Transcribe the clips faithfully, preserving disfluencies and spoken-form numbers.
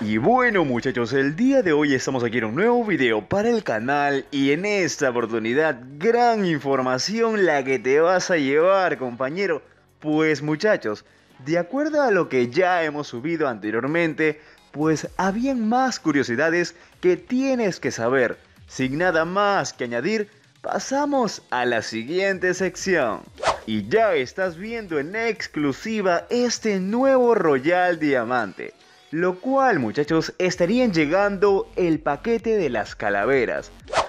Y bueno muchachos, el día de hoy estamos aquí en un nuevo video para el canal y en esta oportunidad gran información la que te vas a llevar, compañero. Pues muchachos, de acuerdo a lo que ya hemos subido anteriormente, pues habían más curiosidades que tienes que saber. Sin nada más que añadir, pasamos a la siguiente sección. Y ya estás viendo en exclusiva este nuevo Royal Diamante. Lo cual, muchachos, estarían llegando el paquete de las calaveras.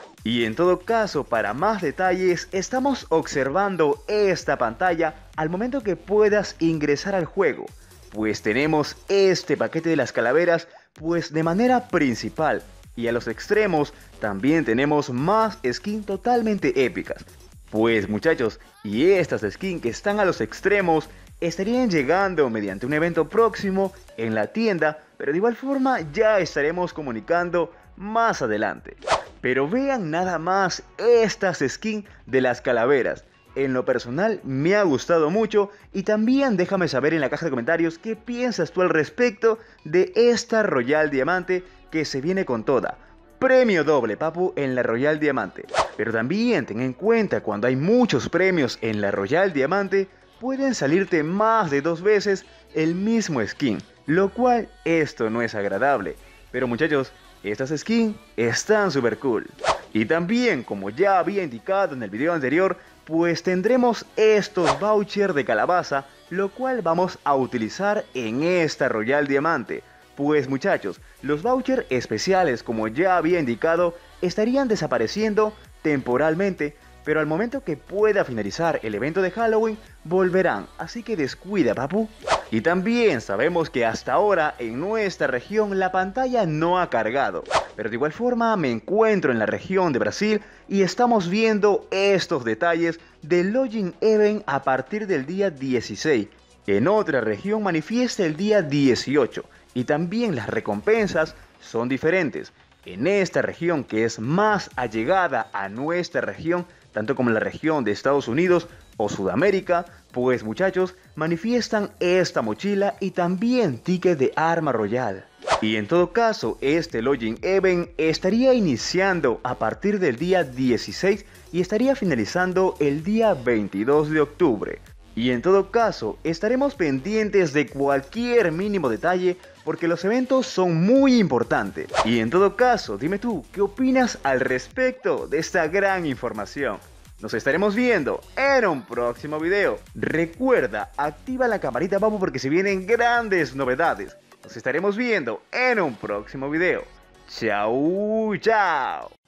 Y en todo caso, para más detalles, estamos observando esta pantalla al momento que puedas ingresar al juego. Pues tenemos este paquete de las calaveras, pues de manera principal. Y a los extremos también tenemos más skins totalmente épicas. Pues muchachos, y estas skins que están a los extremos estarían llegando mediante un evento próximo en la tienda, pero de igual forma ya estaremos comunicando más adelante. Pero vean nada más estas skins de las calaveras. En lo personal me ha gustado mucho y también déjame saber en la caja de comentarios qué piensas tú al respecto de esta Royal Diamante que se viene con toda. Premio doble, papu, en la Royal Diamante. Pero también ten en cuenta, cuando hay muchos premios en la Royal Diamante, pueden salirte más de dos veces el mismo skin, lo cual esto no es agradable. Pero muchachos, estas skins están super cool. Y también, como ya había indicado en el video anterior, pues tendremos estos vouchers de calabaza, lo cual vamos a utilizar en esta Royal Diamante. Pues muchachos, los vouchers especiales, como ya había indicado, estarían desapareciendo temporalmente, pero al momento que pueda finalizar el evento de Halloween, volverán, así que descuida, papu. Y también sabemos que hasta ahora en nuestra región la pantalla no ha cargado, pero de igual forma me encuentro en la región de Brasil y estamos viendo estos detalles del Login Event a partir del día dieciséis. En otra región manifiesta el día dieciocho. Y también las recompensas son diferentes. En esta región, que es más allegada a nuestra región, tanto como la región de Estados Unidos o Sudamérica, pues muchachos, manifiestan esta mochila y también ticket de arma royal. Y en todo caso, este Login Event estaría iniciando a partir del día dieciséis y estaría finalizando el día veintidós de octubre. Y en todo caso, estaremos pendientes de cualquier mínimo detalle porque los eventos son muy importantes. Y en todo caso, dime tú, ¿qué opinas al respecto de esta gran información? Nos estaremos viendo en un próximo video. Recuerda, activa la campanita, papu, porque se vienen grandes novedades. Nos estaremos viendo en un próximo video. Chao, chao.